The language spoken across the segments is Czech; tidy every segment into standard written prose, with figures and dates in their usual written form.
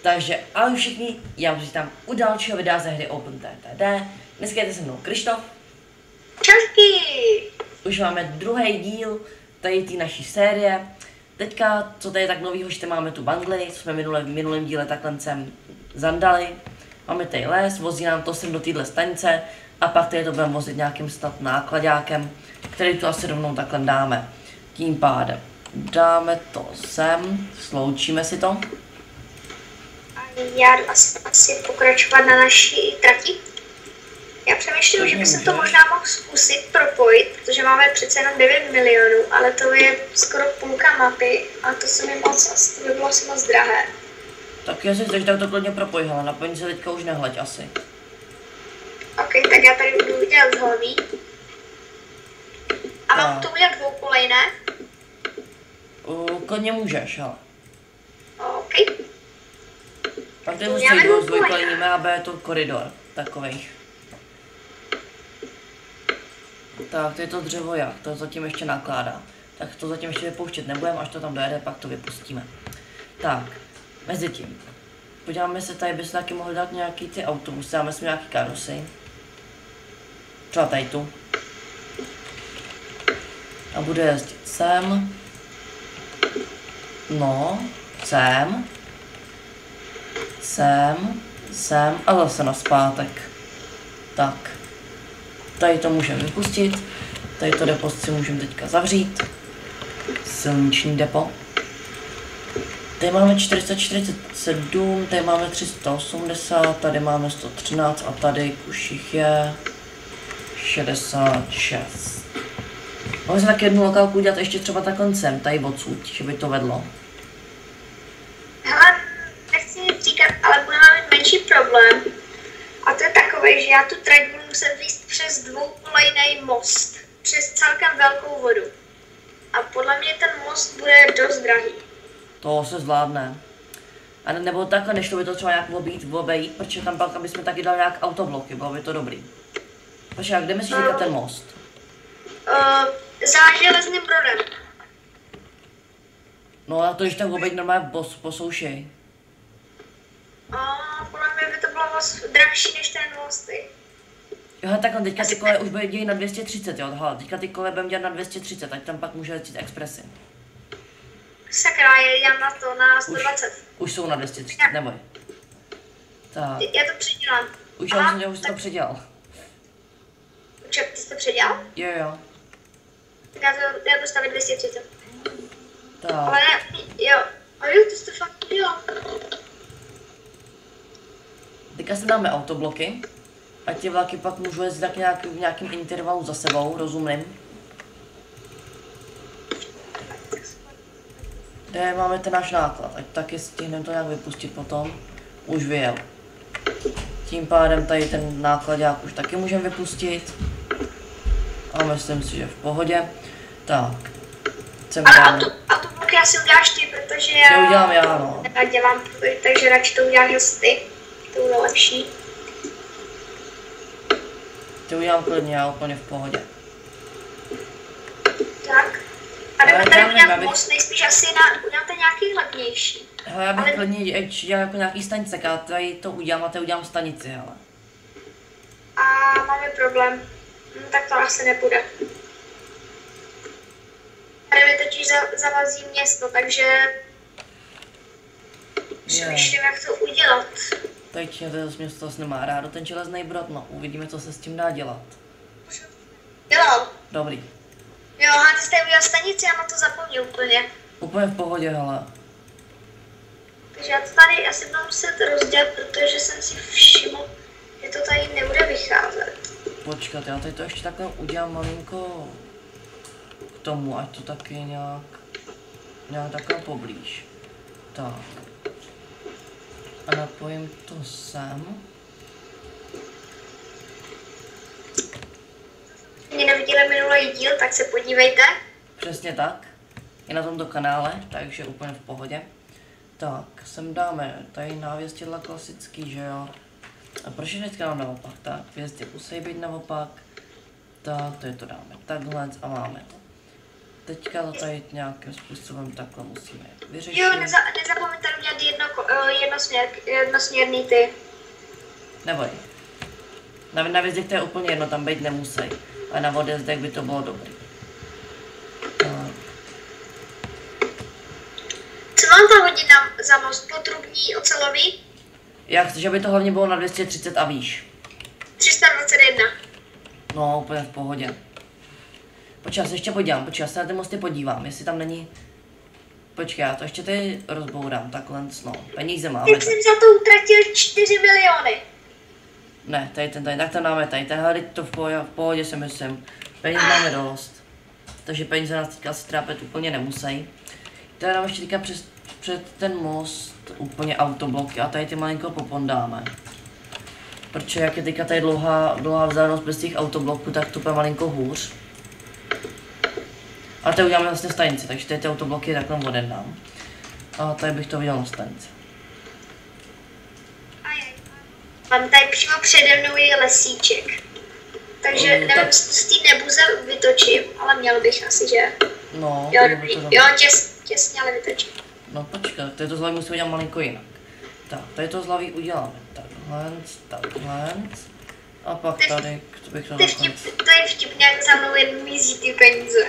Takže ahoj všichni, já už vítám u dalšího videa ze hry OpenTTD. Dneska je se mnou Krištof. Čauky! Už máme druhý díl tady té naší série. Teďka, co tady je tak novýho, že máme tu bangli, co jsme v minulém díle takhle sem zandali. Máme tady les, vozí nám to sem do téhle stanice a pak tady to budeme vozit nějakým snad nákladákem, který tu asi rovnou takhle dáme. Tím pádem dáme to sem, sloučíme si to. Já jdu asi pokračovat na naší trati. Já přemýšlím, že bychom to možná mohl zkusit propojit, protože máme přece jenom 9 milionů, ale to je skoro půlka mapy a to se mi moc, to by bylo asi moc drahé. Tak jestli chceš, tak to klidně propoj, hele, na peníze teďka už nehleď asi. Ok, tak já tady budu udělat z hlavy. A mám to udělat dvoukolejné? Klidně můžeš, ale. Ok. Pak tady musí dvojkolejníme a bude to koridor takovejch. Tak, to je to dřevo jak, to zatím ještě nakládá. Tak to zatím ještě vypouštět nebudeme, až to tam dojede, pak to vypustíme. Tak, mezi tím. Podíváme se, tady by se taky mohli dát nějaký ty autobusy, dáme si nějaký karusy. Třeba tady tu. A bude jezdit sem. No, sem. Sem a zase naspátek. Tak. Tady to můžeme vypustit. Tady to depo si můžeme teďka zavřít. Silniční depo. Tady máme 447, tady máme 380, tady máme 113 a tady už jich je 66. Máme si tak jednu lokálku udělat ještě třeba takhle sem, tady odsud, že by to vedlo. Hele, nechci nic říkat, ale budeme mít menší problém. A to je takový, že já tu trať budu muset vyjít přes dvoukolejný most. Přes celkem velkou vodu. A podle mě ten most bude dost drahý. To se zvládne. A nebo takhle nešlo by to třeba nějak obejít, protože tam pak, aby jsme taky dali nějak autobloky, bylo by to dobrý. Počkej, jak kde myslíš ten most? Za železným brodem. No a to když tak obejít normálně po souši. Podle mě by to bylo drahší než ten most. Jo, takhle teďka ty kole už bude dělat na 230, jo, hele, teďka ty kole budeme dělat na 230, ať tam pak může jezdit expresy. Sakra, jedem na to, na 120. Už jsou na 230, neboj. Tak. Já to předělám. Už já myslím, že už to předělal. Počkej, ty jsi to předělal? Jo. Tak já to stavím 230. Tak. Ale ne, jo. A jo, ty jsi to fakt udělal. Teďka si dáme autobloky. A ty vlaky pak můžou jezdit tak v nějakým intervalu za sebou, rozumným. Tady máme ten náš náklad, ať taky stihneme to nějak vypustit potom. Už vyjel. Tím pádem tady ten nákladák už taky můžeme vypustit. A myslím si, že v pohodě. Tak. Ale autobloky asi uděláš ty, protože já... To udělám já, no. Já dělám, takže radši to uděláš ty. To bude lepší. Ty udělám klidně, já úplně v pohodě. Tak. A jdeme tady udělat most, nejspíš asi uděláte nějaký hlavnější. Hele, já bych klidně dělal jako nějaký stanice, já tady to udělám a tady udělám stanici, hele. A máme problém. Tak to asi nebude. Tady mi totiž zavazí město, takže... Přemýšlím, jak to udělat. Teď to město zase nemá rádo ten železný brod, no uvidíme, co se s tím dá dělat. Dělal. Dobrý. Jo, ty jste udělal stanici, já na to zapomněl úplně. Úplně v pohodě, hele. Takže já to tady asi budu muset rozdělat, protože jsem si všiml, že to tady nebude vycházet. Počkat, já tady to ještě takhle udělám malinko k tomu, ať to taky nějak takhle poblíž. Tak. A napojím to sem. Mě neviděli minulý díl, tak se podívejte. Přesně tak. Je na tomto kanále, takže úplně v pohodě. Tak, sem dáme tady návěstidla klasický, že jo. A proč je teďka naopak? Tak, hvězdy musí být naopak. Tak, to dáme takhle a máme to. Teďka to tady nějakým způsobem takhle musíme vyřešit. Jo, nezapomeňte udělat jedno jednosměrný ty. Neboj. Na vězdech to je úplně jedno, tam být nemusí. A na vodezdech by to bylo dobrý. Co mám tam hodit za most potrubní ocelový? Já chci, že by to hlavně bylo na 230 a výš. 321. No, úplně v pohodě. Počkej, já se ještě podívám, počkej, já se na ty mosty podívám, jestli tam není... Počkej, já to ještě tady rozbourám, takhle, no, peníze máme. Jak jsem za to utratil 4 miliony. Ne, tady ten, tak ten dáme tady, tenhle to v pohodě si myslím. Peníze máme dost. Takže peníze nás teďka asi trápit úplně nemusí. Tady dáme ještě teďka před ten most úplně autobloky a tady ty malinko popondáme. Protože jak je teďka tady dlouhá vzdálenost bez těch autobloků, tak to bude malinko hůř. A tady uděláme vlastně stanici, takže tady ty autobloky takhle odedám. A tady bych to viděl na stanici. Mám tady přímo přede mnou je lesíček. Takže nevím, tak... jestli z té nebuze vytočím, ale měl bych asi, že? No, jo, těsně, ale vytočím. No počkej, tady to z hlavy musíme udělat malinko jinak. Tak, tady to z hlavy uděláme takhle. A pak tady, to bych to To je vtipně, jak za mnou jen mizí ty peníze.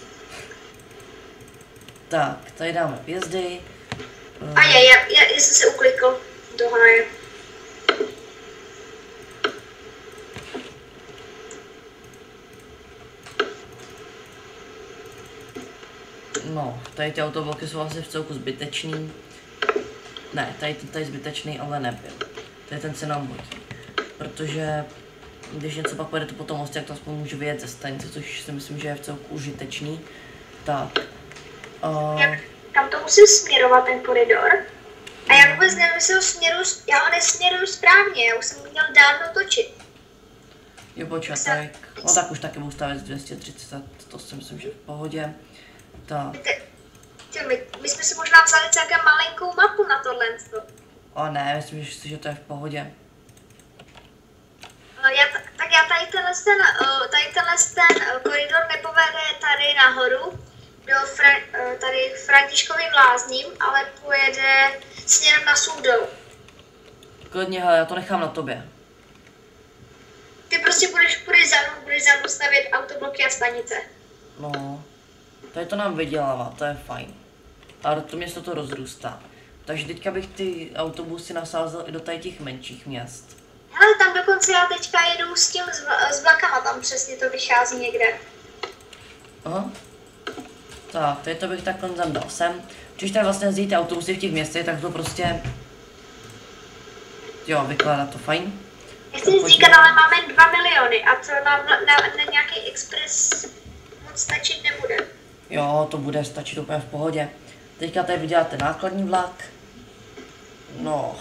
Tak, tady dáme hvězdy. A já jsem se uklikl do háje. No, tady ty autobloky jsou asi v celku zbytečný. Ne, tady zbytečný, ale nebyl. Tady ten se nám hodí. Protože když něco pak pojede to po tom mostě, jak to aspoň může vyjet ze stanice, což si myslím, že je v celku užitečný. Tak. Kam to musím směrovat ten koridor? A já vůbec nevím, jestli já ho nesměruju správně, já už jsem měl dávno točit. Jo, počkej, no tak už taky budu stavět 230, to si myslím, že v pohodě. Tak. My jsme si možná vzali celkem malinkou mapu na tohle. O ne, myslím, že to je v pohodě. Já tady tenhle koridor nepovede tady nahoru, do tady Františkovým lázním, ale pojede směrem na Soudol. Klidně, hele, já to nechám na tobě. Ty prostě budeš za mnou stavět autobloky a stanice. No, tady to nám vydělává, to je fajn. A to město to rozrůstá. Takže teďka bych ty autobusy nasázel i do tady těch menších měst. Hele, tam dokonce já teďka jedu s tím s vlakama, tam přesně to vychází někde. Aha. Tak, tady to bych takhle zadal sem. Když tady vlastně jezdí ty autobusy v těch městech, tak to prostě... Jo, vykládá to fajn. Nechci nic říkat, ale máme 2 miliony a to na nějaký expres moc stačit nebude. Jo, to bude stačit úplně v pohodě. Teďka tady vyděláte nákladní vlak. No.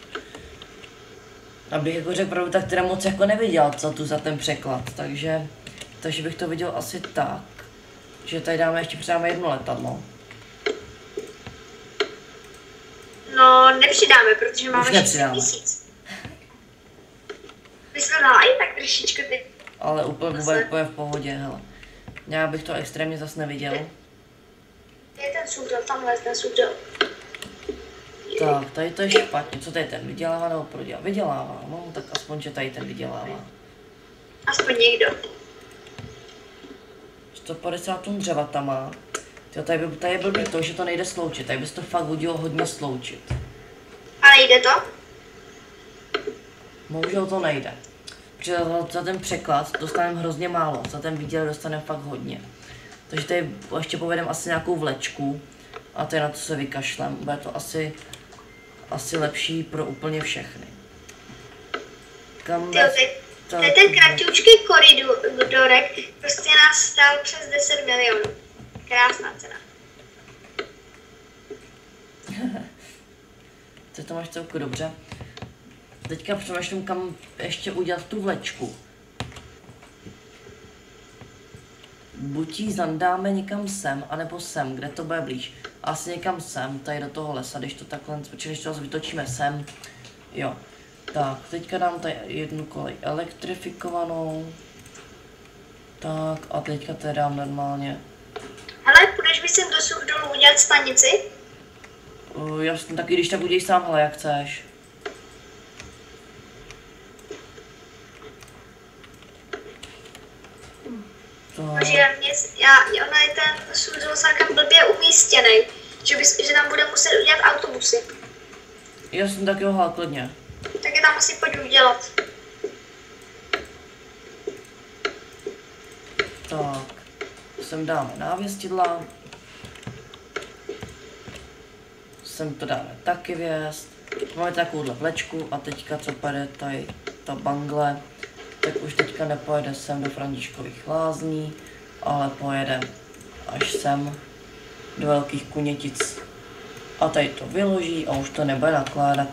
Abych jako řekl pravdu, tak teda moc jako neviděl za ten překlad, takže bych to viděl asi tak. Že tady ještě přidáme jedno letadlo. No, nepřidáme, protože máme 6 tisíc. My jsme dali i tak trošičku ty. Ale úplně v pohodě, hele. Já bych to extrémně zase neviděl. Je ten Soudol, tamhle ten Soudol. Tak, tady to je špatně. Co tady ten vydělává nebo prodělává? Vydělává, no, tak aspoň, že tady ten vydělává. Aspoň někdo. 150 tun dřeva tam má. Tady je blbý to, že to nejde sloučit. Tady bys to fakt hodilo hodně sloučit. Ale jde to? Bohužel to nejde. Protože za ten překlad dostaneme hrozně málo, za ten výděl dostaneme fakt hodně. Takže tady ještě povedeme asi nějakou vlečku a tady na to se vykašlem. Bude to asi lepší pro úplně všechny. To je ten kratičký koridorek, prostě nás stál přes 10 milionů. Krásná cena. Ty to máš celku dobře. Teďka přemýšlím, kam ještě udělat tu vlečku. Buď ji zandáme někam sem, anebo sem, kde to bude blíž. Asi někam sem, tady do toho lesa, když to takhle, když to vytočíme sem. Jo. Tak, teďka dám tady jednu kolej elektrifikovanou. Tak, a teďka tady dám normálně. Hele, půjdeš mi sem do Soudolu udělat stanici? Jasně, taky když tak udělej sám, hele, jak chceš. Takže ona je ten sůl celkem blbě umístěný, že tam bude muset udělat autobusy. Jasně, tak jo, hele, klidně. Tak je tam musí pojď udělat. Tak, sem dáme návěstidla. Sem to dáme taky věst. Máme takovouhle vlečku a teďka co pojede tady ta bangle, tak už teďka nepojede sem do Františkových lázní, ale pojede až sem do Velkých Kunětic. A tady to vyloží a už to nebude nakládat.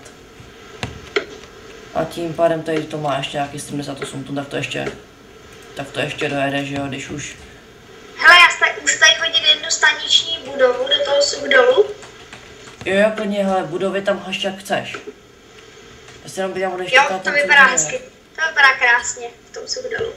A tím pádem tady to má ještě nějaký 78 tun, tak to ještě dojede, že jo, když už... Hele, já můžu tady hodit jednu staniční budovu do toho suchdolu. Jo, klidně, hele, budovy tam haš jak chceš. Já si jenom bych ještě jo, to vypadá hezky. To vypadá krásně v tom suchdolu.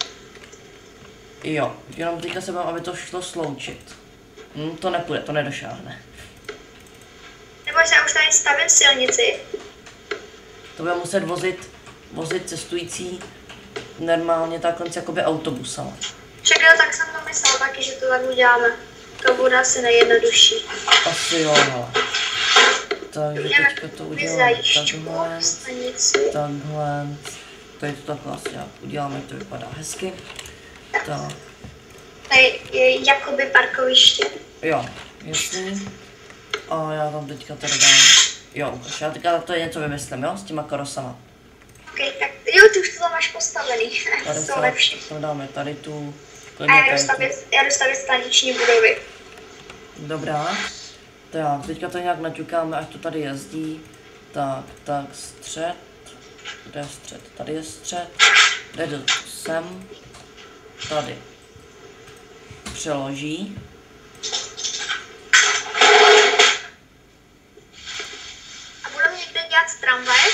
Jo, jenom teďka se bavím, aby to šlo sloučit. To nepůjde, to nedošáhne. Nebo já už tady stavím silnici. To bude muset vozit cestující normálně takhle jakoby autobusama. Čekaj, tak jsem to myslel taky, že to tak uděláme. To bude asi nejjednodušší. Asi jo, hele. Takže teďka to uděláme takhle. Tady to takhle asi nějak uděláme, to vypadá hezky. Tak. Tady je jakoby parkoviště. Jo, jasný. A já tam teďka tady dám. Jo, ukaž, já teďka to je něco vymyslím, jo, s těma karosama. Ok, tak jo, ty už to tam máš postavený. Tady jsou lepší. Tam dáme tady tu. A já jdu stavět staniční budovy. Dobrá. Tak, teďka to nějak naťukáme, až to tady jezdí. Tak, střed. Kde je střed? Tady je střed. Jde sem. Tady. Přeloží. A budeme někde dělat tramvaj?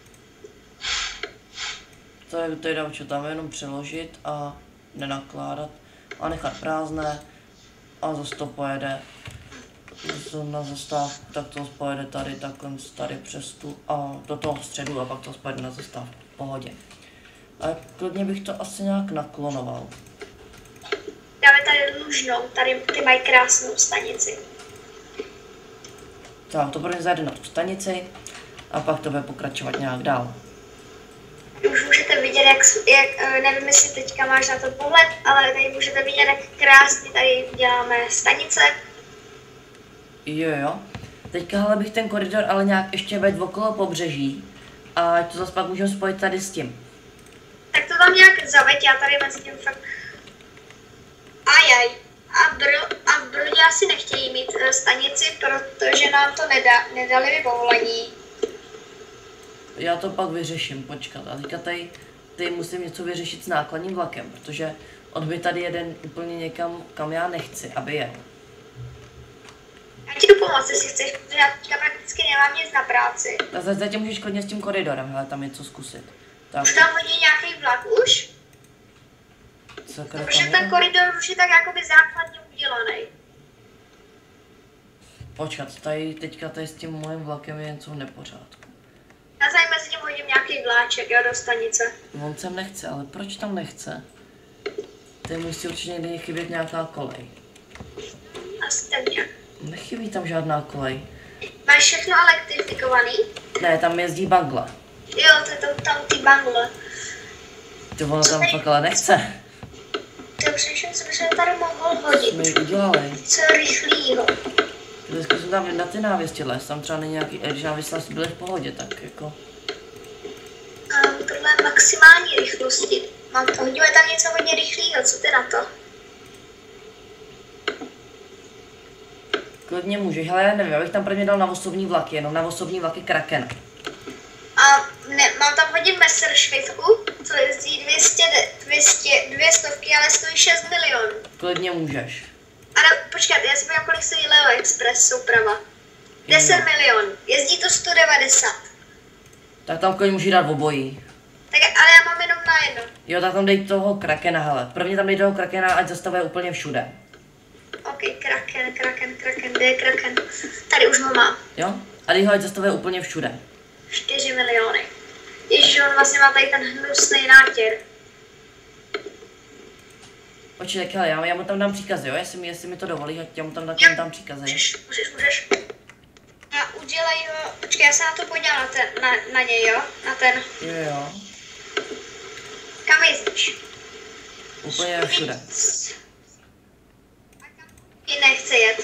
To je dám, tam jenom přeložit a nenakládat. A nechat prázdné. A zase to pojede na zastávku, tak to pojede tady, takhle tady přes tu a do toho středu a pak to pojede na zastávku. V pohodě. A klidně bych to asi nějak naklonoval. Dáme tady Lužnou, tady ty mají krásnou stanici. Tak, to prvně zajde na tu stanici a pak to bude pokračovat nějak dál. Už můžete vidět, nevím, jestli teďka máš na to pohled, ale tady můžete vidět, jak krásně tady děláme stanice. Jo. Teďka ale bych ten koridor ale nějak ještě vedl okolo pobřeží a to zase pak můžeme spojit tady s tím. Tak to tam nějak zaveď, já tady mezi tím fakt... Ajaj. A v Brně asi nechtějí mít stanici, protože nám to nedali povolení. Já to pak vyřeším, počkat. A teďka tady musím něco vyřešit s nákladním vlakem, protože on by tady jeden úplně někam, kam já nechci, aby jel. Já ti jdu pomoct, jestli chceš, protože já teďka prakticky nemám nic na práci. A zatím můžeš klidně s tím koridorem, hele, tam něco zkusit. Tak. Už tam hodí nějaký vlak už? Protože ten koridor už je tak jakoby základně udělaný. Počkat, teďka tady s tím mojím vlakem je něco v nepořádku. Já tady mezi tím hodím nějaký vláček, jo, do stanice. On sem nechce, ale proč tam nechce? Tady musí určitě někde chybět nějaká kolej. Asi tak nějak. Nechybí tam žádná kolej. Máš všechno elektrifikovaný? Ne, tam jezdí bangle. Jo, to je tam ty bangle. To ono tam fakt ale nechce. To přešel, co bychom tady mohl hodit. My ji udělali. Co rychlýho. Dneska jsem tam na ty návěstidla, jestli tam třeba není nějaký, když návěstidla byly v pohodě, tak jako... Tohle je maximální rychlosti. Hodíme tam něco hodně rychlýho, co ty na to? Klidně můžeš, ale já nevím, abych tam prvně dal na osobní vlaky, jenom na osobní vlaky Krakena. A ne, mám tam hodit Messerschmittku, co jezdí 200, ale stojí 6 milionů. Klidně můžeš. Ale počkat, já si podívám, kolik stojí Leo Express souprava. 10 milionů, jezdí to 190. Tak tam klidně můžeš dát obojí. Tak, ale já mám jenom na jedno. Jo, tak tam dej toho Krakena, hele. Prvně tam dej toho Krakena, ať zastavuje úplně všude. OK, kraken, kde je kraken? Tady už ho mám. Jo? A teď ho zastavuje úplně všude. 4 miliony. Ježiš, on vlastně má tady ten hnusný nátěr. Počkej, tak hele, já mu tam dám příkazy, jo? Jestli mi to dovolí, já mu tam dám příkazy. Můžeš. A udělej ho, počkej, já se na to podívám na něj, jo? Na ten. Jo. Kam jezdíš? Úplně všude. A kam ti nechce jet?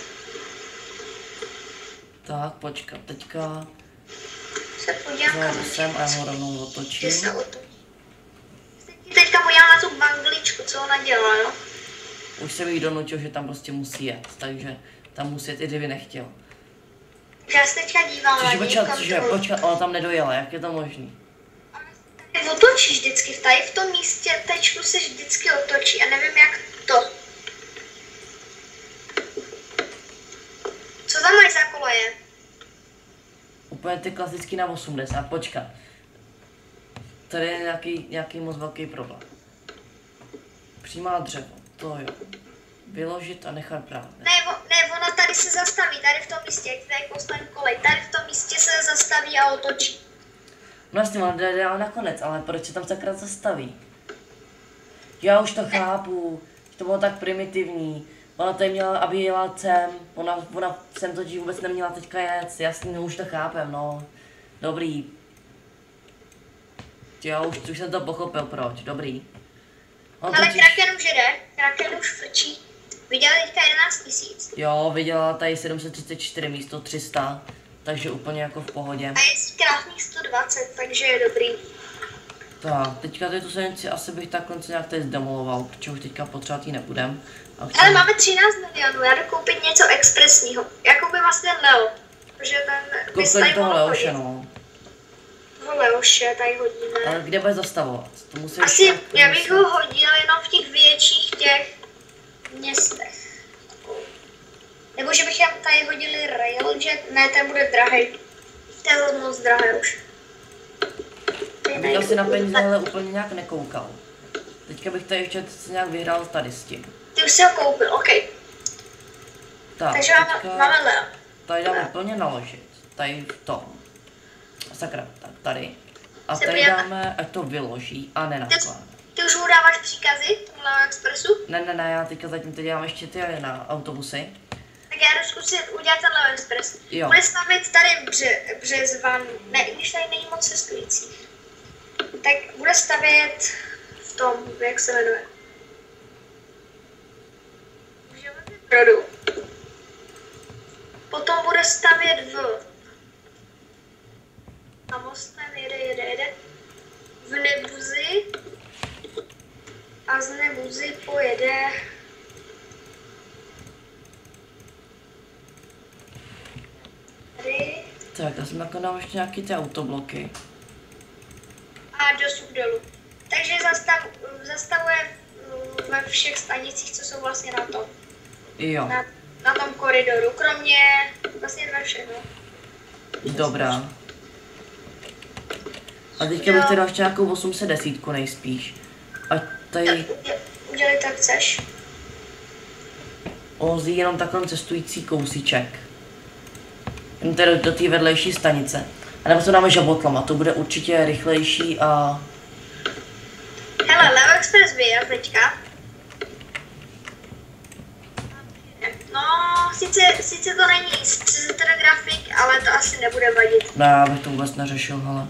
Tak, počkat, teďka Se podívám, kam sem a já ho rovnou otočím. Teďka podívám na tu bangličku, co ona dělá, jo? Už se mi donutil, že tam prostě musí jet, takže tam musí jet, i kdyby nechtěl. Já se teďka dívám na něj. Počkat, ona tam nedojela, jak je to možný? Tady otočíš vždycky, tady v tom místě tečku se vždycky otočí a nevím jak to. Co tam máš za koleje? Úplně ty klasický na 80, počkat. Tady je nějaký moc velký problém. Přijímá dřevo, to jo. Vyložit a nechat právě. Ne, ona tady se zastaví, tady v tom místě, jak tady postavím kolej, tady v tom místě se zastaví a otočí. No jasně, ona jde dál nakonec, ale proč se tam sakra zastaví? Já už to chápu, že to bylo tak primitivní. Ona tady měla, aby jela sem, ona sem totiž vůbec neměla teďka jet, jasně, no už to chápem, no. Dobrý. Jo, už jsem to pochopil, proč, dobrý. Ale Kraken už jede, Kraken už frčí. Vydělala teďka 11 000. Jo, vydělala tady 734 místo 300, takže úplně jako v pohodě. A je krásných 120, takže je dobrý. Tak, teďka tu silnici asi bych takhle nějak tady zdemoloval, protože už teďka potřebovat jí nebudem. Ale máme 13 milionů, já jdu koupit něco expresního. Já koupím vlastně ten Leo, protože ten bys tady toho Leoše, no. Toho Leoše tady hodíme. Ale kde bude zastavovat? To musí asi, já bych ho hodil jenom v těch větších těch městech. Nebo že bych tady hodili rail, že ne, ten bude drahý. Ten je moc drahý už. Já si na peníze hele úplně nějak nekoukal. Teďka bych tady ještě se nějak vyhrál tady s tím. Ty už si ho koupil, OK. Tak, takže máme Leo. Tady dáme plně naložit. Tady v tom. Sakra, tak tady. A tady dáme, ať to vyloží a nenakládá. Ty už mu dáváš příkazy tomu Leo Expressu? Ne, já teďka zatím teď dělám ještě ty na autobusy. Tak já jdu zkusit udělat ten Leo Express. Jo. Bude stavit tady Březvan, ne, i když tady není moc cestujících. Tak bude stavět v tom, jak se jmenuje. Brodu. Potom bude stavět na mostem, jede. V Nebuzi. A z Nebuzi pojede tady. Tak, já jsem jako dám ještě nějaký ty autobloky. A dosud dolů. Takže zastavuje ve všech stanicích, co jsou vlastně na tom. Jo. Na tom koridoru, kromě vlastně ve všech, no. Dobrá. A teďka bych teda ještě nějakou 810 nejspíš. A tady... Udělej tak chceš. Ozí jenom takový cestující kousíček. Jen tedy do té vedlejší stanice. A nebo to dáme žabotlama, to bude určitě rychlejší a... Hele, Leo Express vyjel teďka. No, sice to není z grafik, ale to asi nebude vadit. Ne, já bych to vůbec neřešil, hele.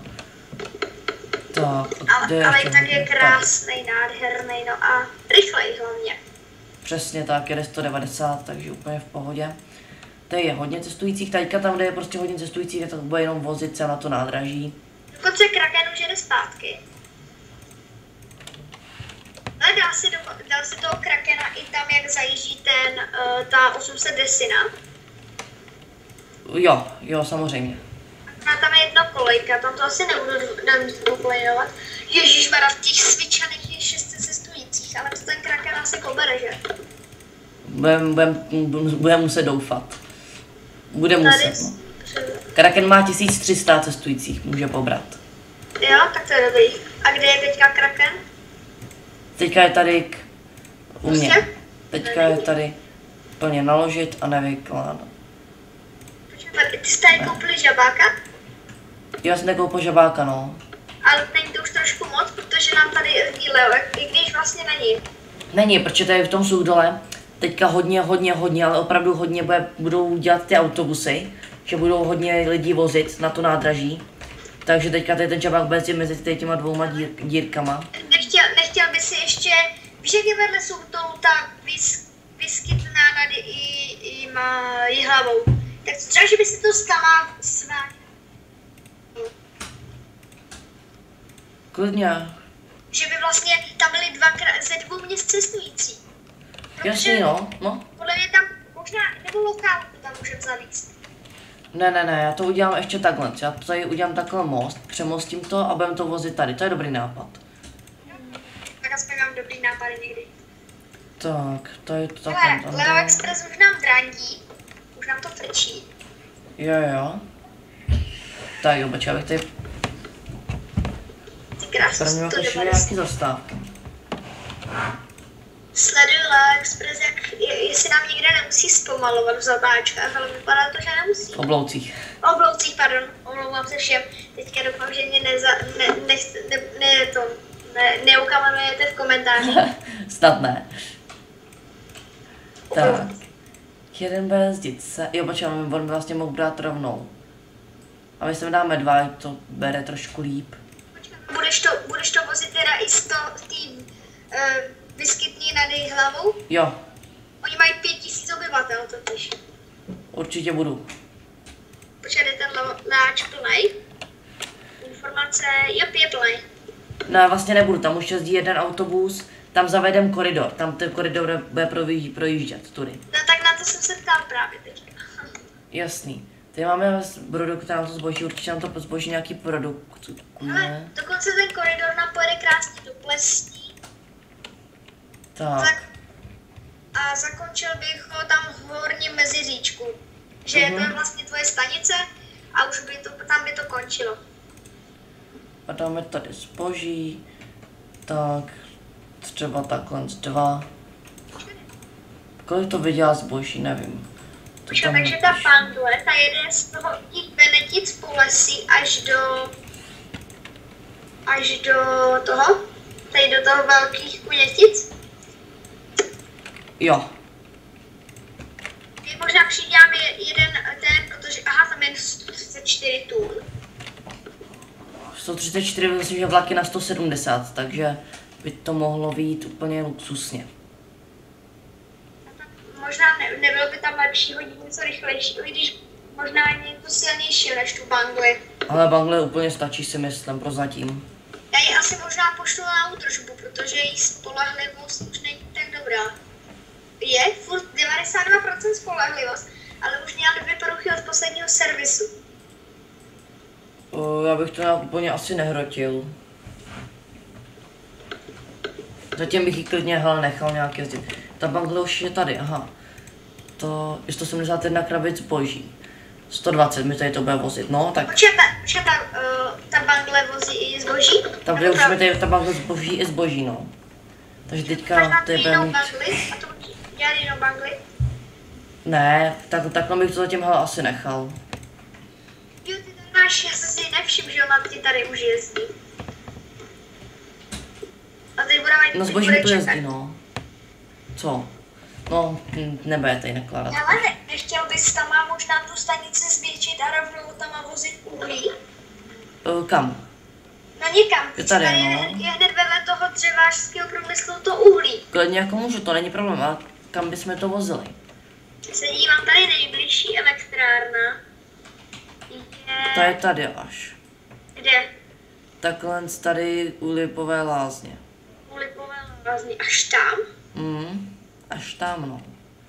Tak, ale i tak je krásnej, nádherný, no a rychlej hlavně. Přesně tak, jede 190, takže úplně v pohodě. Tady je hodně cestujících, teďka tam, kde je prostě hodně cestujících, tak bude jenom vozit se na to nádraží. Dokonce Kraken už jede zpátky. Ale dal si toho Krakena i tam, jak zajíždí ta 810. Jo, samozřejmě. A tam je jedna kolejka, tam to asi nebudu doplňovat. Ježišmarja, v těch svičanech je 600 cestujících, ale to ten Kraken asi pobere, že? Budem muset doufat. Bude muset, no. Kraken má 1300 cestujících, může pobrat. Jo, tak to je dobrý. A kde je teďka Kraken? Teďka je tady u mě. Teďka je tady plně naložit a nevykládat. Počkej, ty jsi tady koupili žabáka? Já jsem nekoupil žabáka, no. Ale není to už trošku moc, protože nám tady jezdí Leo, i když vlastně není. Není, protože tady v tom Suchdole teďka hodně, ale opravdu hodně budou dělat ty autobusy, že budou hodně lidí vozit na to nádraží. Takže teďka tady ten žabák bude mezi těma dvouma dírkama. Nechtěl by si ještě, víš, jak je vedle Suchdolu ta vyskytná nad Jihlavou. Tak třeba, že by si to stala svá. Klidně. Že by vlastně tam byly ze 2 měst cestující. Jasně, no. Podle mě tam možná, nebo lokálku tam můžeme zavíct. Ne, já to udělám ještě takhle. Já to tady udělám takhle most, přemostím to a budeme to vozit tady. To je dobrý nápad. Tak aspoň mám dobrý nápady někdy. Tak, to je to takhle. Leo Express už nám drandí. Už nám to frčí. Jo. Tak jo, počkej, abych tady Krásně to ještě nějaký zastávky. Sleduju Leo Express, jestli nám někde nemusí zpomalovat v zatáčkách, ale vypadá to, že nemusí. V obloucích. Pardon, omlouvám se všem. Teďka doufám, že mě neukamenujete v komentářích. Snad ne. Tak. Jeden bude jezdit se. Jo, počkej, on vlastně mohl brát rovnou. A my se dáme 2, to bere trošku líp. Budeš to vozit teda i z té vyskytní nad Jihlavou? Jo. Oni mají 5000 obyvatel totiž. Určitě budu. Počkej, ten láč plnej. Informace, je plnej. No, vlastně nebudu, tam už jezdí jeden autobus, tam zavedem koridor, tam ten koridor bude projíždět tudy. No tak na to jsem se ptal právě teďka. Jasný. Tady máme produkt, nám to zboží, určitě nám to zboží nějaký produkt. Ale dokonce ten koridor nám pojede krásně do Plesní. Tak. A zakončil bych ho tam v horním Meziříčku. Že to je vlastně tvoje stanice a už by tam by to končilo. A dáme tady zboží. Tak, třeba takhle 2. Kolik to vydělá zboží, nevím. Takže ta Pangle, ta jede z toho Benetic po lesí až do toho, tady do toho Velkých Kunětic. Jo. My možná přiděláme jeden ten, protože, tam je 134 tun. 134, myslím, že vlaky na 170, takže by to mohlo být úplně luxusně. Možná nebylo by tam lepší hodit něco rychlejší, když možná něco silnější než tu Bangli. Ale Bangle úplně stačí, si myslím, prozatím. Já ji asi možná pošlu na údržbu, protože její spolehlivost už není tak dobrá. Je furt 92% spolehlivost, ale už měla 2 poruchy od posledního servisu. Já bych to nějak úplně asi nehrotil. Zatím bych ji klidně nechal nějak jezdit. Ta Bangle už je tady, aha. To je 171 krabic zboží. 120 mi tady to bude vozit, no tak. Počkej, ta Bangle vozí i zboží? Už mi tady ta Bangle zboží i zboží, no. Takže teďka tady bude mít... A to dělá jinou Bangli? Ne, takhle bych to zatím asi nechal. Jo, ty to máš, já jsem si nevšiml, že ona ti tady už jezdí. A teď budeme No zboží tu jezdí, no. Co? No, nebude tady nakládat. Ale nechtěl bys tam možná tu stanici zvětšit a rovnou tam vozit uhlí? Kam? No někam. Je tady, no. Je hned vedle toho dřevářského průmyslu to uhlí. Klidně jako můžu, to není problém, ale kam bychom to vozili? Se dívám, tady nejbližší elektrárna. To je tady až. Kde? Takhle tady u Lipové lázně. U Lipové lázně, až tam? Až tam, no.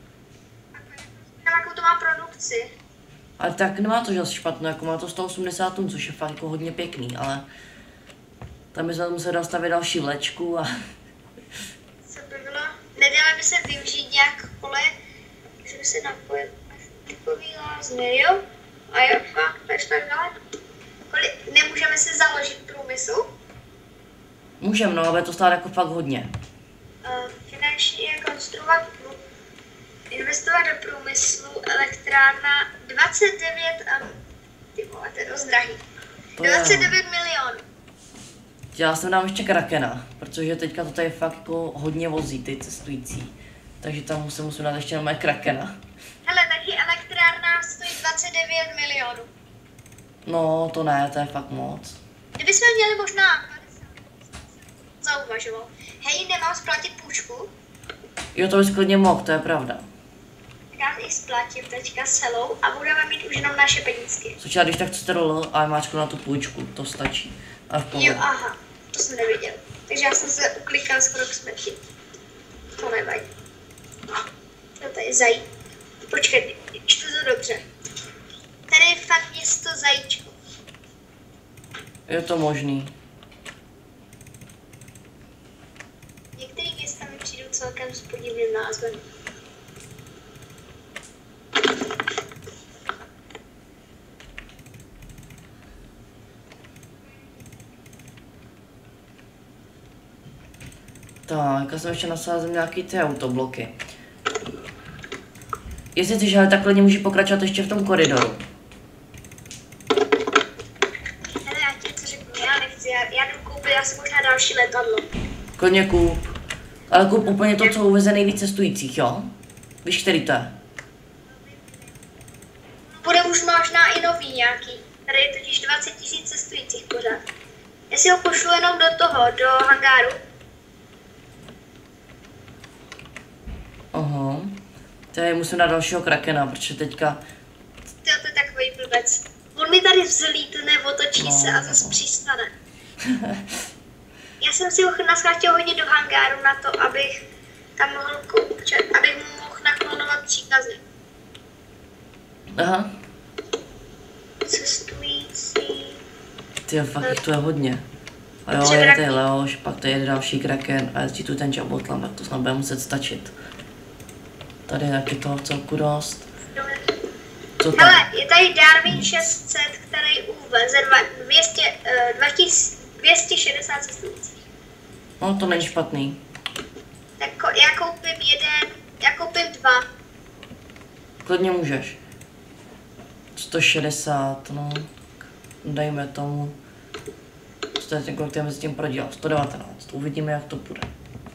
A jakou to má produkci? Ale tak nemá to žas špatnou, jako má to 180 tun, což je fakt jako hodně pěkný, ale tam bychom museli dostavit další vlečku a... Co by bylo? Nedala by se využít nějak pole, že by se napojil Lipový lázně, jo? A jo, fakt, takže tak dále. Nemůžeme si založit průmysl? Můžeme, no, ale to stát jako fakt hodně. Finančně konstruovat investovat do průmyslu, elektrárna 29 a ty vole, to je dost drahý. 29 milionů. Já jsem dám ještě Krakena, protože teďka to tady fakt jako hodně vozí ty cestující. Takže tam musím dát ještě na Krakena. Hele, taky elektrárna stojí 29 milionů. No, to ne, to je fakt moc. Kdybychom měli možná 50, zauvažoval. Hej, nemám splatit půjčku? Jo, to bys klidně mohl, to je pravda. Já ji splatím teďka celou a budeme mít už jenom naše penízky. Což já když tak chcete rolo a máčku na tu půjčku, to stačí. A v pohodě. Jo, aha, to jsem neviděl. Takže já jsem se uklikal skoro k smrti. To nevadí. To tady zajít. Počkej, čtu to dobře. Tady je fakt město Zajíčko. Je to možný. Některé města mi přijdou celkem s podivným názvem. Tak, já jsem ještě nasázím nějaký ty autobloky. Jestli chceš, ale takhle můžu pokračovat ještě v tom koridoru. Hele, já ti něco řeknu, já nechci, já jdu koupit asi možná další letadlo. Klidně kup. Ale kup úplně to, co uveze nejvíc cestujících, jo? Víš, který to je? Bude už možná i nový nějaký. Tady je totiž 20 000 cestujících pořád. Já si ho pošlu jenom do hangáru. Aha. Tady musím dát dalšího Krakena, protože teďka... To je takový blbec. On mi tady vzlítne, otočí se a zase přistane. Já jsem si ho chtěl hodit do hangáru na to, abych tam mohl abych mu mohl naklonovat příkazy. Aha. Cestující. Ty fakt jich tu je hodně. A jo, je tady Leoš, pak tady jede další Kraken a jezdí tu ten Jabotlan, tak to snad bude muset stačit. Tady je taky toho celku dost. Co tam? Hele, je tady Darwin 600, který uveze 260 cestujících. No, to není špatný. Tak já koupím jeden, já koupím dva. Klidně můžeš. 160, no. Dejme tomu. Co tady ten kolik mezi tím prodělal? 119. Uvidíme, jak to bude.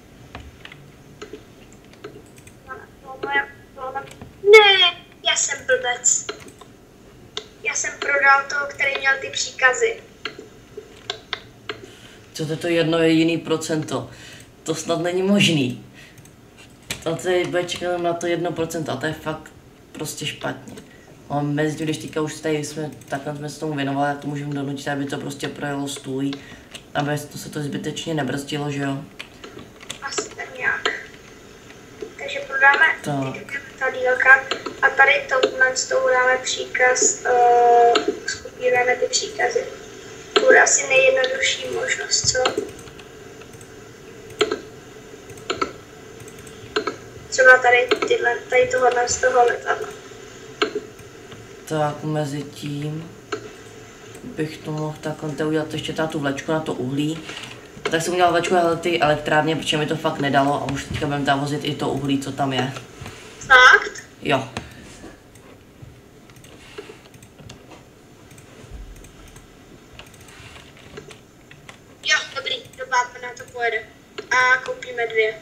Ne, já jsem blbec. Já jsem prodal toho, který měl ty příkazy. Co to je jedno jediný procento? To snad není možný. A tady bude čekat na to 1%, a to je fakt prostě špatně. A mezi tím, když teďka už tady takhle jsme se tomu věnovali, tak to můžeme donutit, aby to prostě projelo stůj, aby to se to zbytečně nebrzdilo, že jo? Asi tak nějak. Takže prodáme Tak. ta dílka a tady tohle s tou dáme příkaz, skopírujeme ty příkazy. To bude asi nejjednodušší možnost, co? Třeba tady tohle z toho letadla. Tak mezi tím bych to mohl takhle udělat ještě tu vlečku na to uhlí. Tak jsem udělal vlečku na ty elektrárně, protože mi to fakt nedalo a už teďka budeme tam vozit i to uhlí, co tam je. Fakt? Jo. Jo, dobrý, do Bábna to pojede. A koupíme dvě.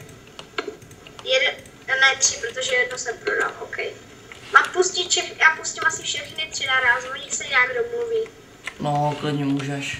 Ne, tři, protože jedno jsem prodal, OK. Mám pustit já pustím asi všechny tři naraz, oni se nějak domluví. No, klidně můžeš.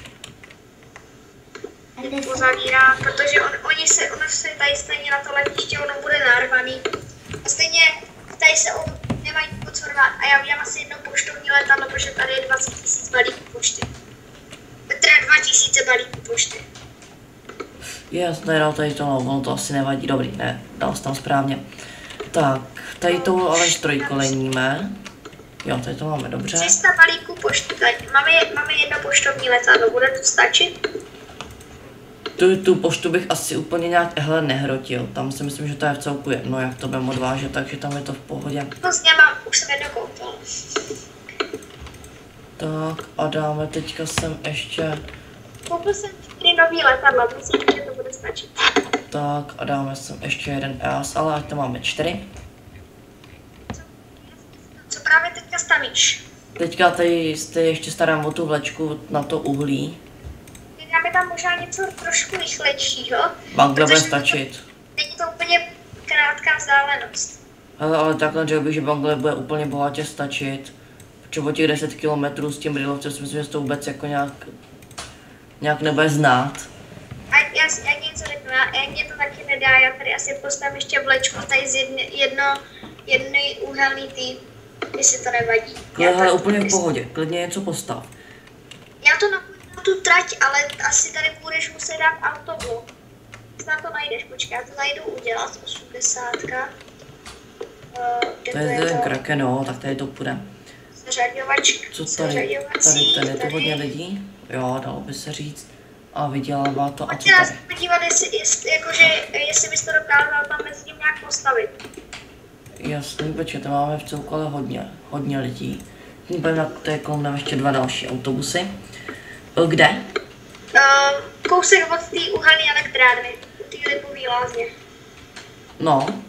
Uzavírá, protože ono se tady stejně na to letiště, ono bude narvaný. A stejně tady se nemají co rvát. A já udělám asi jedno poštovní letadlo, protože tady je 20 000 balíků pošty. Teda 2000 balíků pošty. Já jsem tady dal tady to, no, ono to asi nevadí, dobrý, ne, dal jsem tam správně. Tak, tady to ale trojkoleníme. Jo, tady to máme dobře. 300 balíků pošty, máme jedno poštovní letadlo, bude to stačit? Tu poštu bych asi úplně nějak nehrotil, tam si myslím, že to je v celku jedno, jak to budeme odvážet, takže tam je to v pohodě. No s už jsem jedno koupil. Tak a dáme teďka sem ještě... Koupil jsem 4 nový letadla, myslím, že to bude stačit. Tak a dáme sem ještě jeden EAS, ale ať to máme 4. Teďka tady ještě starám o tu vlečku na to uhlí. Dáme tam možná něco trošku rychlejšího. Bangle bude stačit. Není to úplně krátká vzdálenost. Ale takhle řekl bych, že bangle bude úplně bohatě stačit. Protože o těch 10 km s tím brýlovcem si myslím, že to vůbec jako nějak nebude znát. A já něco řeknu, mě to taky nedá, já tady asi postavím ještě vlečku tady z jedný úhelný tým, jestli to nevadí. Ale úplně v pohodě, klidně něco postav. Já to napojím na tu trať, ale asi tady budeš muset dát autoblok. Snad to najdeš, počkej, já to najdu udělat, 80. To je ten kraken, no, tak tady to půjde. Zařaďovačka. Co tady? Tady je to hodně lidí, jo, dalo by se říct. A vydělává to, a co tady? Podívat, jestli bys to dokázal tam mezi tím nějak postavit. Jasný, počkej, to máme v celku ale hodně lidí. Tady kolem nám ještě 2 další autobusy. Kde? Kousek od té uhelné elektrárny, u té Lipové lázně. No.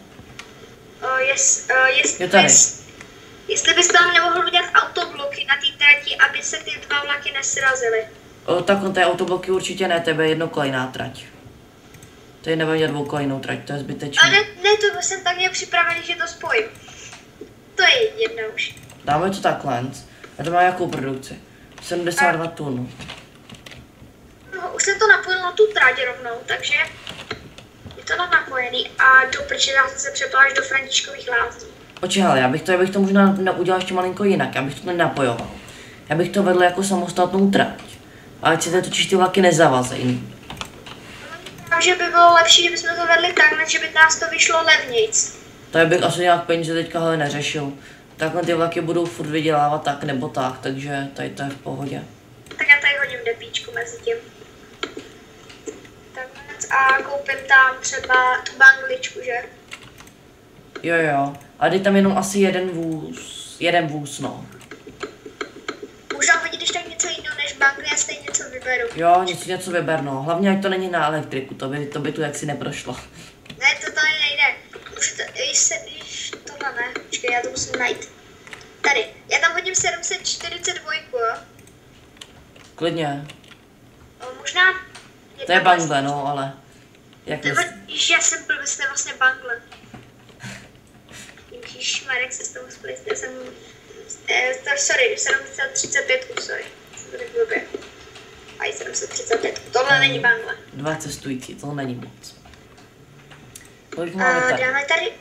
Jestli bys tam nemohl udělat autobloky na té trati, aby se ty 2 vlaky nesrazily. Tak on ty autobloky určitě ne, tebe je jednokolejná trať. Tady nebude dělat 2kolejnou trať, to je zbytečné. Ale ne, to jsem tak nějak připravený, že to spojím. To je jedno už. Dáme to takhle. A to má jakou produkci? 72 tun. No, už jsem to napojil na tu trať rovnou, takže je to napojený a do Prčina se přepláš do Františkových lázní. Počkej, já bych to možná udělal ještě malinko jinak, já bych to nenapojoval. Já bych to vedl jako samostatnou trať. A ať se totiž ty vlaky nezavazejí. Takže by bylo lepší, kdybychom to vedli takhle, že by nás to vyšlo levnějc. To bych asi nějak peníze teďka neřešil. Takhle ty vlaky budou furt vydělávat tak nebo tak, takže tady to je v pohodě. Tak já tady hodím depíčku mezi tím. A koupím tam třeba tu bangličku, že? Jo. A jde tam jenom asi jeden vůz, no. Možná hodit když tak něco jiného než bangli a stejně něco vyberu. Jo, něco vyber, no. Hlavně ať to není na elektriku, to by tu jaksi neprošlo. Ne, to tady nejde. Můžu to, tohle ne, počkej, já to musím najít. Tady, já tam hodím 742, jo? Klidně. Možná... To je bangle, no, ale... Jak já jsem byl vlastně bangle. Ježišmarek se s tou split, já jsem... sorry, 735, sorry. Jsem to blbě. A 735, tohle není bangle. 2 cestující, to není moc. Kolik máme tady? Dáme tady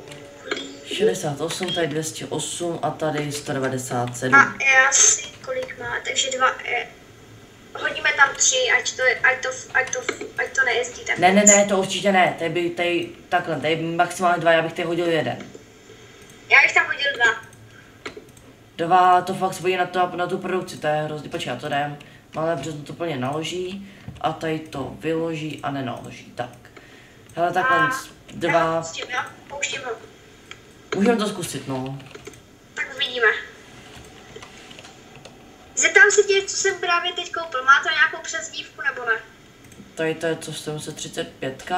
68, tady 208 a tady 197. A asi kolik má, takže 2, hodíme tam 3, ať to nejezdí tak. Ne, to určitě ne, tady maximálně 2, já bych tady hodil 1. Já bych tam hodil 2. 2, to fakt svojí na tu produkci, to je hrozně, počkej, to dám. Malé březno to plně naloží a tady to vyloží a nenaloží, tak. Hele, takhle 2. Pouštím ho. Můžeme to zkusit, no. Tak uvidíme. Zeptám se tě, co jsem právě teď koupil. Má to nějakou přezdívku nebo ne? Tady to je co, 735?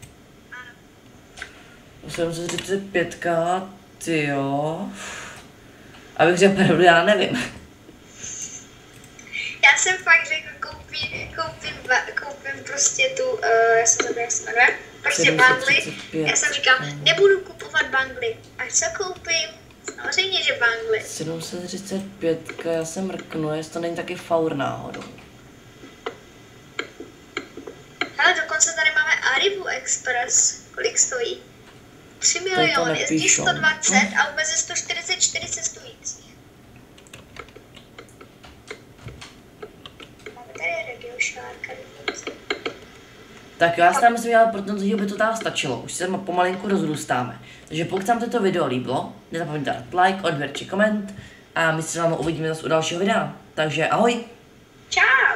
735, tyjo. Abych řekl pravdu, já nevím. Já jsem fakt řekl, koupím prostě tu, já jsem zabila, jak se jmenuje, prostě bangly. Já jsem říkal, nebudu kupovat bangly. A co koupím? Samozřejmě, že bangly. 735, já jsem mrknu, jestli to není taky faur náhodou. Hele, dokonce tady máme Aribu Express. Kolik stojí? 3 miliony, jezdí 120 a vůbec je 144 cestujících. Máme tady regiošárka. Tak já si tam myslím, protože by to tam stačilo. Už se pomalinku rozrůstáme. Takže pokud se vám toto video líbilo, nezapomeňte dát like, odběr či koment a my se s vámi uvidíme zase u dalšího videa. Takže ahoj! Čau!